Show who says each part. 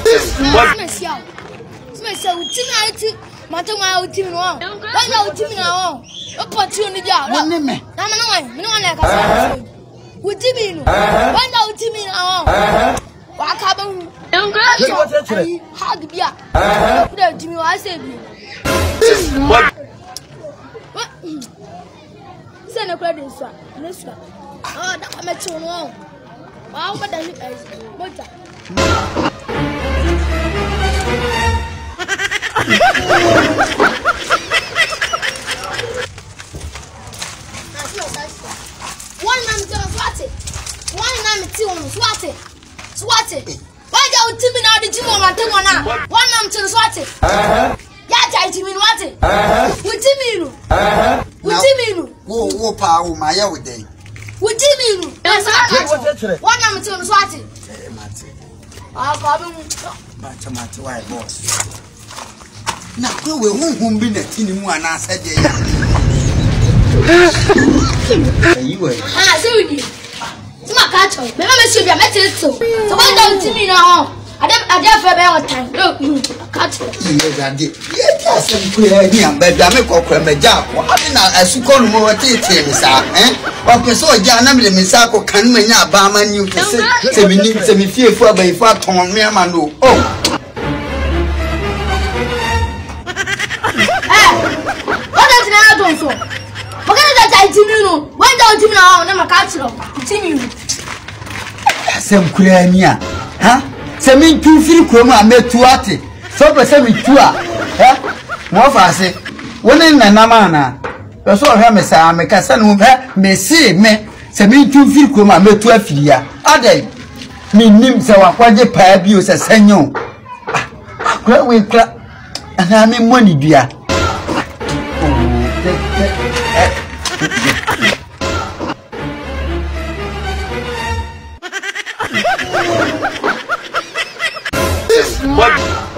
Speaker 1: Smell tonight. Matama team no. Why you team now? Opportunity ya. Na me. Na me no na ka. Wo team no. Why you team now? Wa ka ba hu. How do bia? Put team wa say bi. What? Say na kwa dey so. Na so. Oh, da ka me chi no. Wa wo da ni mota. One man to swat it. One man to swat it. Swat it. Why don't you now the gym on thing on now? One man to swat it. Yeah, Jimmy, what it? What do you mean? What do you mean? Whoa, power, my old day. What do you mean? One man to swat it. I'll call him. But white boss. Now, we won't be the team one. I said, you were. I see you. My catch. Remember, she be a metal. So, why don't you mean now? I don't have time. Look, catch. Yes, I did. Yes, I'm clear here, but I make a job. I mean, as you call more tea, eh? Or so, Janam, the Misako can mean a barman you to say, semi fear for by far on me, Manu. Oh. So, what can I why don't you know? I'm a catcher. Continue. Some Kurania, huh? Some in 2 3 chroma made 2 at it. So, for 72, huh? More fast. One in a namana. The sort of Hammer, I make a son with her, may say, me, some in 2 3 chroma made 12 years. Are they? Me names our quadri pie abuse as senor. Well, we clap, and I mean money, dear. What?